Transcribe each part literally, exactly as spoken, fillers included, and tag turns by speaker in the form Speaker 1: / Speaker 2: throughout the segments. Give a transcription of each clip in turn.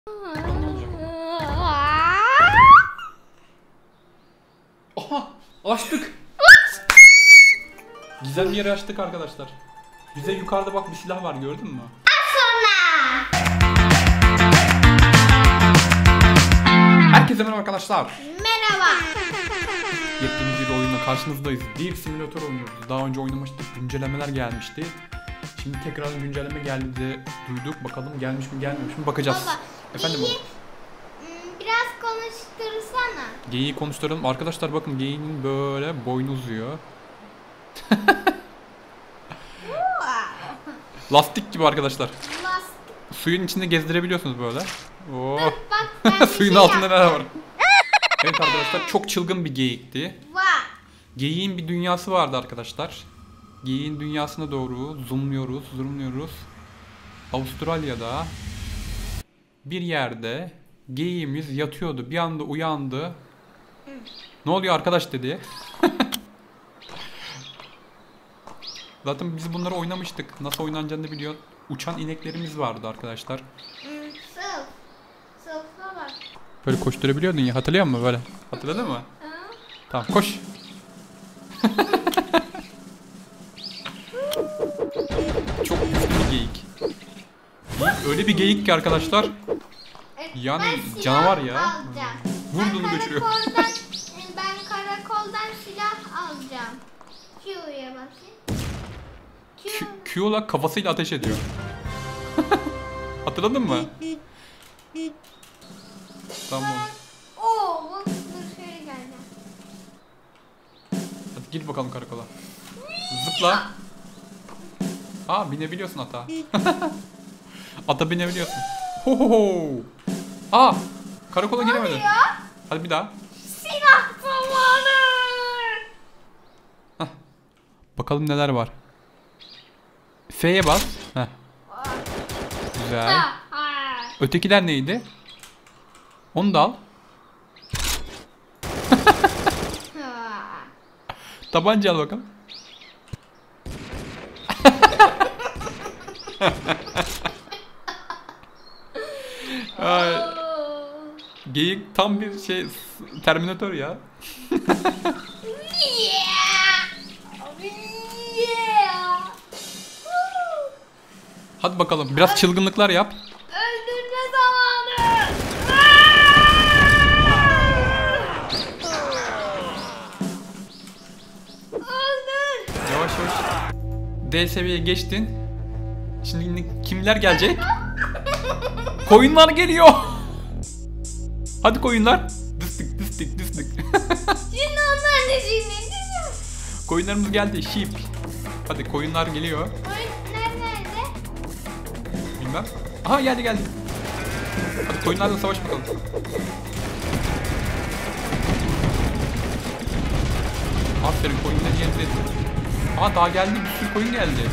Speaker 1: Bakalım ne olacak. Aha! Açtık! Güzel bir yeri açtık arkadaşlar. Bize yukarıda bak bir silah var, gördün mü? Herkese merhaba arkadaşlar.
Speaker 2: Merhaba.
Speaker 1: Yepyeni bir oyunla karşınızdayız. Dev Simulator oynuyoruz. Daha önce oynamıştık. Güncellemeler gelmişti. Şimdi tekrar güncelleme geldi de duyduk. Bakalım gelmiş mi gelmemiş mi bakacağız.
Speaker 2: Baba,
Speaker 1: Efendim
Speaker 2: geyiği,
Speaker 1: oğlum.
Speaker 2: biraz konuştursana.
Speaker 1: Geyiği konuşturalım. Arkadaşlar bakın, geyiğin böyle boynu uzuyor. Lastik gibi arkadaşlar.
Speaker 2: Lastik.
Speaker 1: Suyun içinde gezdirebiliyorsunuz böyle. Oo.
Speaker 2: Bak, bak ben bir
Speaker 1: Suyun
Speaker 2: şey
Speaker 1: altında
Speaker 2: yaptım.
Speaker 1: neler var? Evet arkadaşlar, çok çılgın bir geyikti.
Speaker 2: Var.
Speaker 1: Geyiğin bir dünyası vardı arkadaşlar. Geyiğin dünyasına doğru zoomluyoruz, zoomluyoruz. Avustralya'da bir yerde geyiğimiz yatıyordu. Bir anda uyandı. Ne oluyor arkadaş dedi. Zaten biz bunları oynamıştık. Nasıl oynanacağını biliyor. Uçan ineklerimiz vardı arkadaşlar.
Speaker 2: Hmm, Sılf. Sılfa bak.
Speaker 1: Böyle koşturabiliyordun ya, hatırlıyor musun böyle? Hatırladın mı?
Speaker 2: Hı?
Speaker 1: Tamam, koş. Çok güçlü bir geyik. Geyik öyle bir geyik ki arkadaşlar.
Speaker 2: E,
Speaker 1: Yani
Speaker 2: ben silah
Speaker 1: canavar ya.
Speaker 2: alacağım.
Speaker 1: Vurduğunu
Speaker 2: Ben
Speaker 1: götürüyor.
Speaker 2: karakoldan, e, ben karakoldan silah alacağım. Q'ya bakayım. Q.
Speaker 1: Q- Q'la kafasıyla ateş ediyor. Hatırladın mı? Tamam.
Speaker 2: Oo, bak dur şöyle geleceğim.
Speaker 1: Hadi git bakalım karakola. Zıpla. Aa, binebiliyorsun ata. Ata binebiliyorsun. Ho ho ho. Aa, karakola giremedin.
Speaker 2: Ya,
Speaker 1: Hadi bir daha.
Speaker 2: silah zamanı.
Speaker 1: Heh. Bakalım neler var. F'ye bas. Heh. Güzel.
Speaker 2: Ha, ha.
Speaker 1: Ötekiler neydi? Onu da al.
Speaker 2: Ha.
Speaker 1: Tabanca al bakalım. Ay,
Speaker 2: Oo.
Speaker 1: geyik tam bir şey, Terminator ya.
Speaker 2: Yeah. Yeah. Woo.
Speaker 1: Hadi bakalım, biraz çılgınlıklar yap.
Speaker 2: Öldürme zamanı. Öldür.
Speaker 1: Yavaş yavaş. D seviyeye geçtin. Şimdi kimler gelecek? Koyunlar geliyor. Hadi koyunlar. Dıstık dıstık dıstık.
Speaker 2: Şimdi onlar ne şimdi?
Speaker 1: Koyunlarımız geldi. Sheep. Hadi koyunlar geliyor.
Speaker 2: Öğretmenler nerede?
Speaker 1: Bilmem. Aha, geldi geldi. Hadi koyunlarla savaş bakalım. Aferin, koyunları yendi. Aa, daha geldi, bir sürü koyun geldi.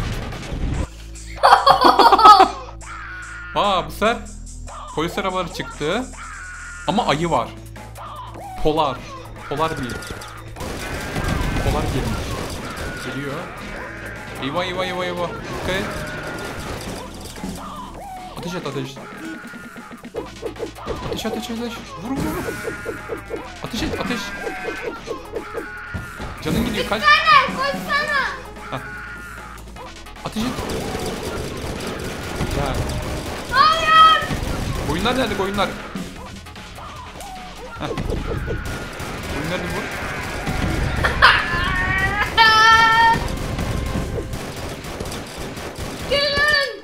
Speaker 1: Aa, bu sefer polis arabaları çıktı. Ama ayı var. Polar. Polar değil. Polar gelmiş. Geliyor. Eyvah eyvah eyvah eyvah. Dikkat et. Ateş et ateş. Ateş ateş ateş. Vur vur vur. Ateş et ateş. Canın gidiyor, kaç.
Speaker 2: Sana koşsana.
Speaker 1: Heh. Ateş et. Güzel.
Speaker 2: Hayır.
Speaker 1: Koyunlar nerede, koyunlar? Heh. Koyunları bir vur.
Speaker 2: Gelin.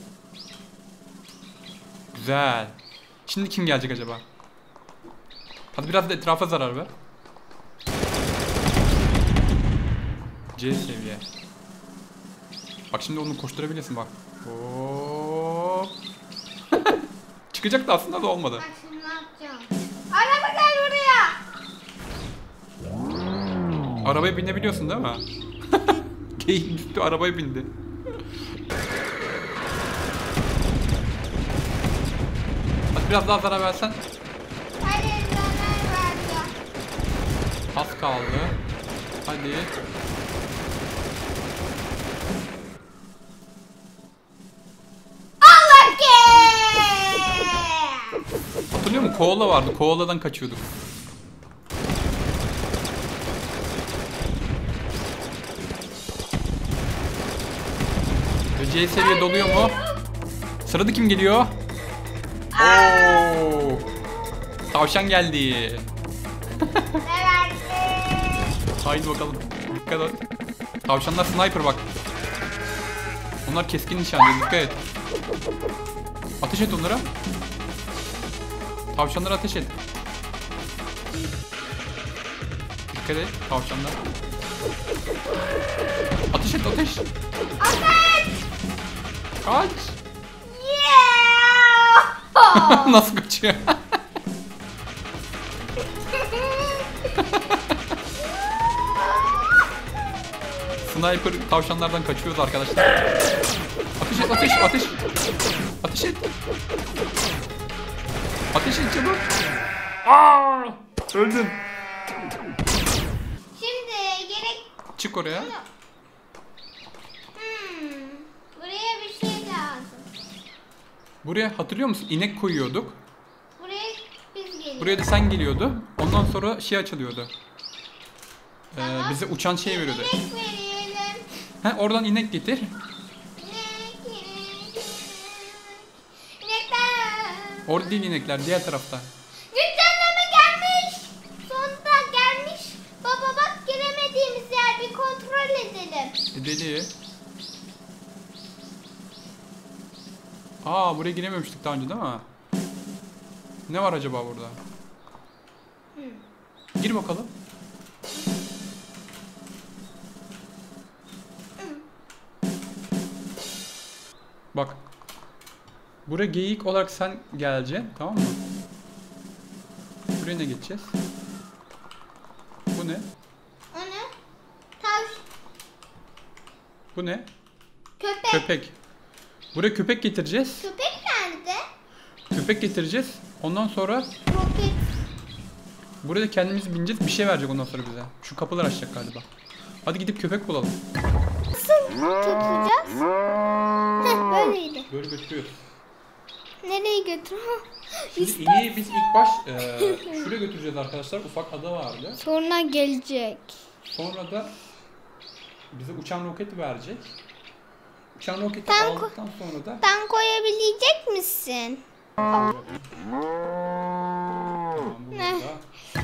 Speaker 1: Güzel. Şimdi kim gelecek acaba? Hadi biraz da etrafa zarar ver. C seviye. Bak şimdi onu koşturabilirsin bak. Hop. Çıkacaktı aslında da olmadı.
Speaker 2: Bak şimdi ne yapacağım? Araba gel buraya.
Speaker 1: Arabaya binebiliyorsun değil mi? Geyiğin üstü arabaya bindi. Hadi biraz daha zarar versen.
Speaker 2: Hadi zarar vereceğim.
Speaker 1: Az kaldı. Hadi.
Speaker 2: Allah ki.
Speaker 1: hatırlıyor musun? Koala vardı. Koaladan kaçıyorduk. C seviye doluyor mu? Sırada kim geliyor? Oo! Tavşan geldi.
Speaker 2: Ne verdi?
Speaker 1: Haydi bakalım. Dikkat et. Tavşanlar sniper bak. Onlar keskin nişancı. Dikkat et. Ateş et onlara. Tavşanlara ateş et. Dikkat et tavşanlar. Ateş et ateş.
Speaker 2: Ateş!
Speaker 1: Kaç.
Speaker 2: Yeah!
Speaker 1: Nasıl kaçıyor? Sniper tavşanlardan kaçıyoruz arkadaşlar. Ateş et ateş ateş. Ateş et. Ateş et çabuk. Aa! Öldün.
Speaker 2: Şimdi gerek...
Speaker 1: Çık oraya.
Speaker 2: Hmm, buraya bir şey lazım.
Speaker 1: Buraya hatırlıyor musun? İnek koyuyorduk.
Speaker 2: Buraya biz geliyoruz.
Speaker 1: Buraya da sen geliyordu. Ondan sonra şey açılıyordu. Ee,
Speaker 2: Tamam.
Speaker 1: bize uçan şey veriyordu.
Speaker 2: İnek verelim.
Speaker 1: He, oradan inek getir.
Speaker 2: İnek, inek, inek. İnekler.
Speaker 1: Orada değil inekler, diğer tarafta.
Speaker 2: Güncelleme gelmiş. Sonunda gelmiş. Baba bak giremediğimiz yer bir kontrol edelim.
Speaker 1: E, deli. Aa, buraya girememiştik daha önce değil mi? Ne var acaba burada?
Speaker 2: Hmm.
Speaker 1: Gir bakalım. Bak. Buraya geyik olarak sen geleceksin, tamam mı? Buraya ne geçeceğiz? Bu ne?
Speaker 2: O ne? Tavş.
Speaker 1: Bu ne?
Speaker 2: Köpek.
Speaker 1: Köpek. Buraya köpek getireceğiz.
Speaker 2: Köpek nerede?
Speaker 1: Köpek getireceğiz. Ondan sonra
Speaker 2: Roket.
Speaker 1: buraya da kendimiz bineceğiz. Bir şey verecek ondan sonra bize. Şu kapılar açacak galiba. Hadi gidip köpek bulalım.
Speaker 2: Nasıl tutacağız? Heh böyleydi.
Speaker 1: Böyle götürüyoruz.
Speaker 2: Nereye götür?
Speaker 1: Şimdi ineği biz ilk baş e, şuraya götüreceğiz arkadaşlar. Ufak ada vardı.
Speaker 2: Sonra gelecek.
Speaker 1: Sonra da bize uçan roketi verecek. Uçan roketi
Speaker 2: Ben ko-
Speaker 1: aldıktan sonra da
Speaker 2: Ben koyabilecek misin?
Speaker 1: tamam, bu
Speaker 2: Ne?
Speaker 1: burada.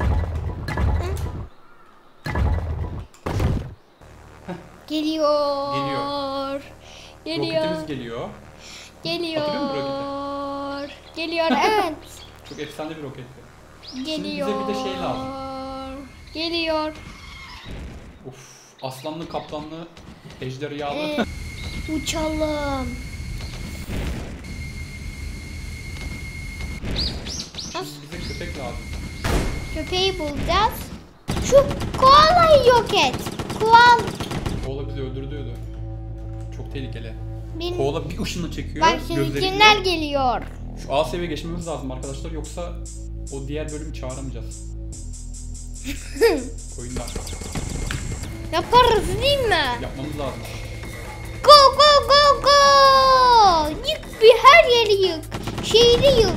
Speaker 2: Geliyor.
Speaker 1: Geliyor.
Speaker 2: Geliyor.
Speaker 1: Roketimiz geliyor.
Speaker 2: Geliyor.
Speaker 1: Hatırlıyor musun
Speaker 2: Geliyor evet.
Speaker 1: Çok efsane bir roketti.
Speaker 2: Geliyor.
Speaker 1: bize bir de şey lazım.
Speaker 2: Geliyor.
Speaker 1: Uf, aslanlı, kaplanlı, ejderhalı.
Speaker 2: Ee, uçalım.
Speaker 1: Şimdi bize köpek lazım.
Speaker 2: Köpeği bulacağız. Şu koalayı yok et. Koal.
Speaker 1: Koala bizi öldürdüydü. Çok tehlikeli.
Speaker 2: Bin...
Speaker 1: Koala bir ışınla çekiyor.
Speaker 2: Bak şimdi
Speaker 1: gözleriyle.
Speaker 2: kimler geliyor?
Speaker 1: Şu A seviye geçmemiz lazım arkadaşlar, yoksa o diğer bölümü çağıramayacağız. Oyunlar.
Speaker 2: Yaparız değil mi?
Speaker 1: Yapmamız lazım.
Speaker 2: Go go go go! Yık bir her yeri yık. Şehri yık.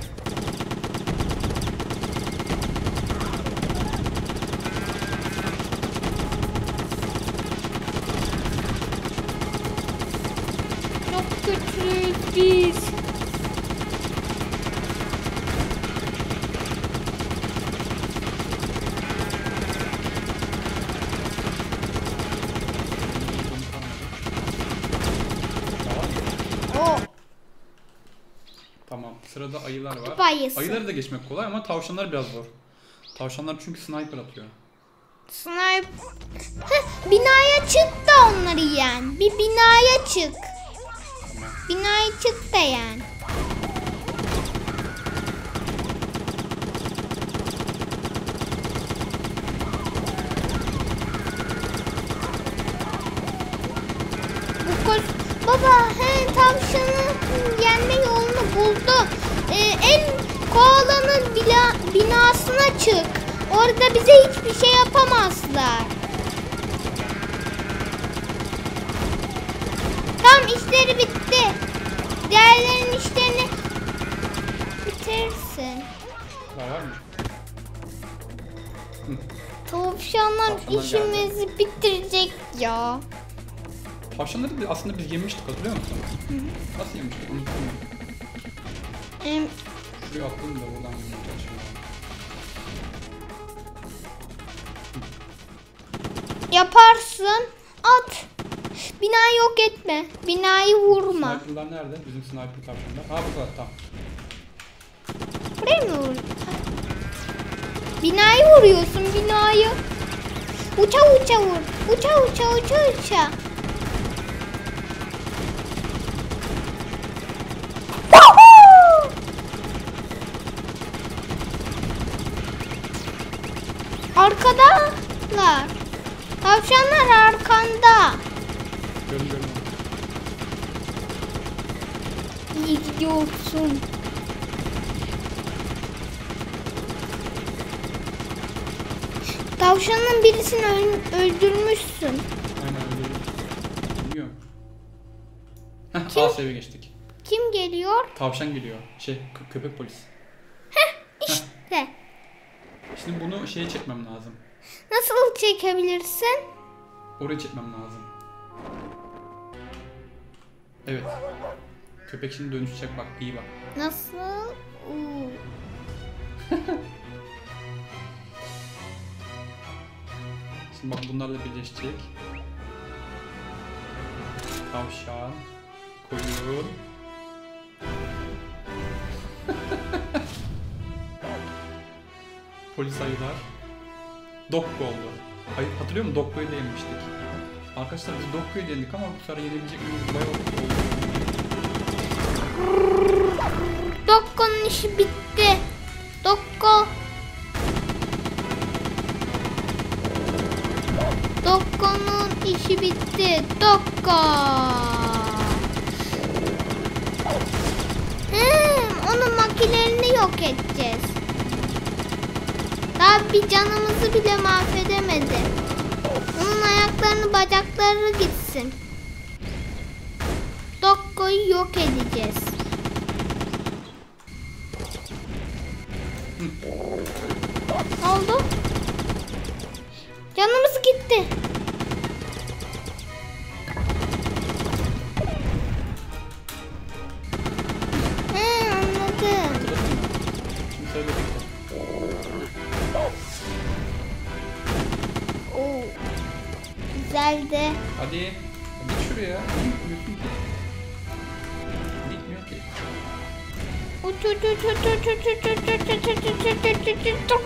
Speaker 2: Çok kötüyüz biz. O
Speaker 1: Tamam. Sırada ayılar var.
Speaker 2: Kutup ayısı.
Speaker 1: Ayıları da geçmek kolay ama tavşanlar biraz zor. Tavşanlar çünkü sniper atıyor.
Speaker 2: sniper. Heh, binaya çık da onları yen. Bir binaya çık.
Speaker 1: Tamam.
Speaker 2: Binaya çık da yen. Bu koş... Baba he tavşanın yenme yolunu buldum. Ee, en koalanın bila- binasına çık. Orada bize hiçbir şey yapamazlar. Tam işleri bitti. Diğerlerinin işlerini bitirirsin.
Speaker 1: Var var mı?
Speaker 2: Tavşanlar
Speaker 1: Tavşanlar
Speaker 2: işimizi bitirecek ya.
Speaker 1: Tavşanları da aslında biz yemiştik, hatırlıyor musun?
Speaker 2: Hı hı.
Speaker 1: Nasıl yemiştik? Unuttum.
Speaker 2: Em,
Speaker 1: Şuraya attım da buradan yemiştik.
Speaker 2: yaparsın. At. Binayı yok etme. Binayı vurma.
Speaker 1: Sniper'lar nerede? Bizim sniper tavşanlar. Ha burada, tamam.
Speaker 2: Buraya mı vur? Binayı vuruyorsun, binayı. Uça uça vur. Uça uça uça uça. Woohoo! Arkadalar. Tavşanlar arkanda.
Speaker 1: Görün görün.
Speaker 2: İyi gidiyorsun. Tavşanın birisini öl- öldürmüşsün.
Speaker 1: Aynen öyle. Bilmiyorum. Heh,
Speaker 2: Kim?
Speaker 1: A seviye geçtik.
Speaker 2: Kim geliyor?
Speaker 1: Tavşan geliyor. Şey, kö- köpek polis.
Speaker 2: İşte.
Speaker 1: Şimdi bunu şeye çekmem lazım.
Speaker 2: Nasıl çekebilirsin?
Speaker 1: Oraya çekmem lazım. Evet. Köpek şimdi dönüşecek, bak iyi bak.
Speaker 2: Nasıl? Oo.
Speaker 1: Şimdi bak bunlarla birleşecek. Tavşan. Koyun. Polis ayılar. Dokko oldu. Hayır, hatırlıyor musun? Dokko'yu da yenmiştik. Arkadaşlar biz Dokko'yu yendik ama bu sefer yenebilecek miyiz? Bayağı oldu.
Speaker 2: Dokko'nun işi bitti. Dokko. Dokko'nun işi bitti. Dokko. Hmm, onun makinelerini yok edeceğiz. Daha bir canımızı bile mahvedemedi. Onun ayaklarını, bacakları gitsin. Dokko'yu yok edeceğiz. Ne oldu? Canımız gitti. He, anladım.
Speaker 1: Şimdi söyle bakalım.
Speaker 2: Oo. Güzeldi.
Speaker 1: Hadi. Git şuraya. Niye gitmiyorsun ki? Gitmiyor ki.
Speaker 2: Uç uç uç uç uç uç uç uç uç uç uç uç uç uç uç uç.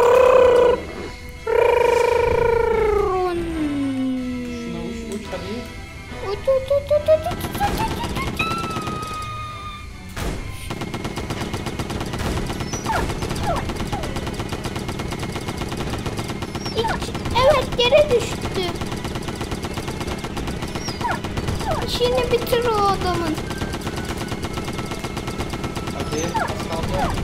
Speaker 1: Şuna uç uç hadi.
Speaker 2: Uç uç uç uç uç uç uç uç uç. İç, evet yere düştü. İşini bitir o adamın.
Speaker 1: Hadi. Az kaldı.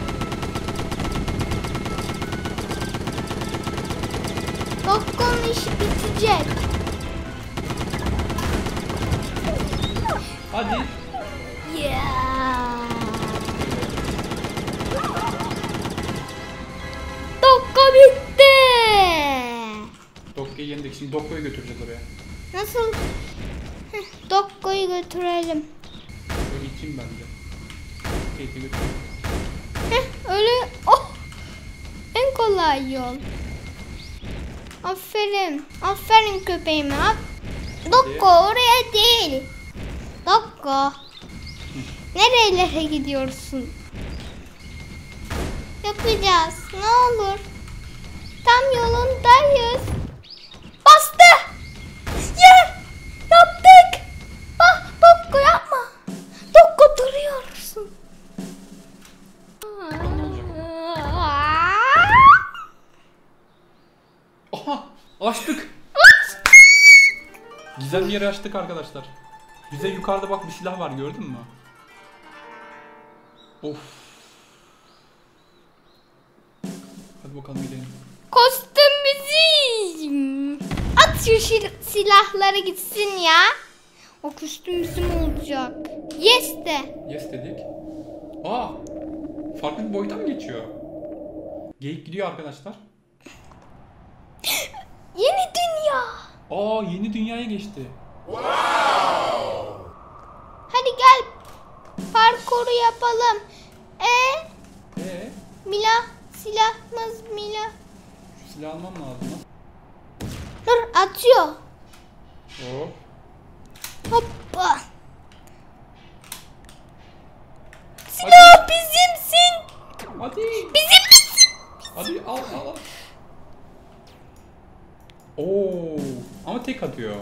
Speaker 2: Dokko'nun işi bitecek.
Speaker 1: Hadi.
Speaker 2: Yeah. Dokko bitti.
Speaker 1: Dokko'yu yendik. Şimdi Dokko'yu götüreceğiz oraya.
Speaker 2: Nasıl? Heh, Dokko'yu götürelim.
Speaker 1: Böyle iteyim ben de. Kate'i götüreyim.
Speaker 2: Heh, öyle. Oh. En kolay yol. Aferin. Aferin köpeğime. Af- Dokko oraya değil. Dokko. Nerelere gidiyorsun? Yapacağız. Ne olur. Tam yolundayız. Bastı. Yeah. Yaptık. Bak Dokko yapma. Dokko duruyorsun.
Speaker 1: Ne olacak? Aha! Açtık. Gizemli yeri açtık arkadaşlar. Bize yukarıda bak bir silah var, gördün mü? Of. Hadi bakalım gidelim.
Speaker 2: Kostüm bizim. At şu şil- silahları gitsin ya. O kostüm bizim olacak. Yes de.
Speaker 1: Yes dedik. Aa! Farklı bir boyuta mı geçiyor? Geyik gidiyor arkadaşlar.
Speaker 2: Yeni dünya.
Speaker 1: Aa yeni dünyaya geçti.
Speaker 2: Hadi gel parkuru yapalım. E
Speaker 1: Ee,
Speaker 2: Mila silahımız Mila.
Speaker 1: şu silah almam lazım lan.
Speaker 2: Dur atıyor.
Speaker 1: Hop.
Speaker 2: Hoppa. Silah bizimsin.
Speaker 1: Hadi.
Speaker 2: Bizim bizim.
Speaker 1: Hadi al al al. Oo, ama tek atıyor.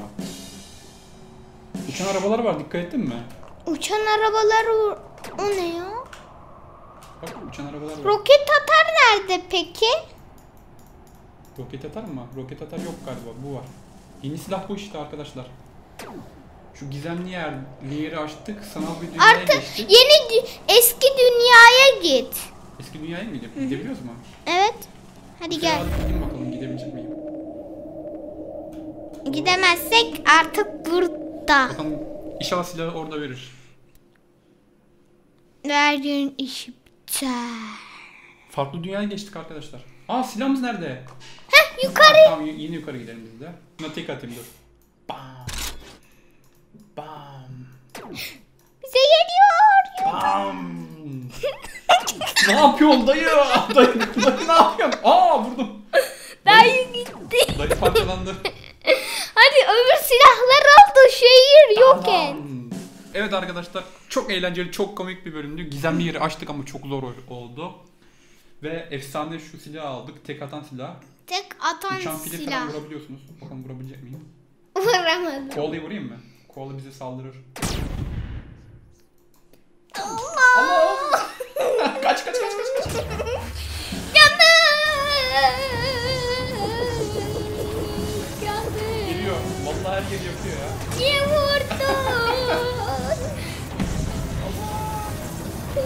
Speaker 1: Uçan arabalar var, dikkat ettin mi?
Speaker 2: Uçan arabalar o, o ne ya?
Speaker 1: Bak uçan arabalar var.
Speaker 2: Roket atar nerede peki?
Speaker 1: Roket atar mı? Roket atar yok galiba, bu var. Yeni silah bu işte arkadaşlar. Şu gizemli yer, yeri açtık, sanal bir dünyaya
Speaker 2: Artık
Speaker 1: geçtik.
Speaker 2: yeni dü- eski dünyaya git.
Speaker 1: Eski dünyaya mı gidelim? Gidebiliyoruz mu?
Speaker 2: Evet. Hadi gel.
Speaker 1: Hadi gidin bakalım, gidebilecek miyim?
Speaker 2: Gidemezsek artık burada.
Speaker 1: Bakalım inşallah silahı orada verir.
Speaker 2: Verdiğin iş biter.
Speaker 1: Farklı dünyaya geçtik arkadaşlar. Aa silahımız nerede?
Speaker 2: Heh yukarı.
Speaker 1: Ha, tamam y- yine yukarı gidelim biz de. Buna tek atayım dur. Bam. Bam.
Speaker 2: Bize geliyor.
Speaker 1: Bam. Ne yapıyorsun dayı? Dayı, dayı ne yapıyorsun? Aa vurdum.
Speaker 2: Dayı gitti.
Speaker 1: Dayı parçalandı.
Speaker 2: Hadi öbür silahlar oldu. Şehir yok et.
Speaker 1: Bam. Evet arkadaşlar çok eğlenceli, çok komik bir bölümdü. Gizemli yeri açtık ama çok zor oldu. Ve efsane şu silahı aldık. Tek atan silah.
Speaker 2: Tek atan
Speaker 1: Uçan fili falan
Speaker 2: silah.
Speaker 1: vurabiliyorsunuz. Bakalım vurabilecek miyim?
Speaker 2: Vuramadım.
Speaker 1: Koalayı vurayım mı? Koala bize saldırır.
Speaker 2: Allah.
Speaker 1: Allah! kaç kaç kaç kaç kaç.
Speaker 2: Yandım. Yandım.
Speaker 1: Geliyor. Vallahi her yeri yapıyor ya.
Speaker 2: Niye vurdun?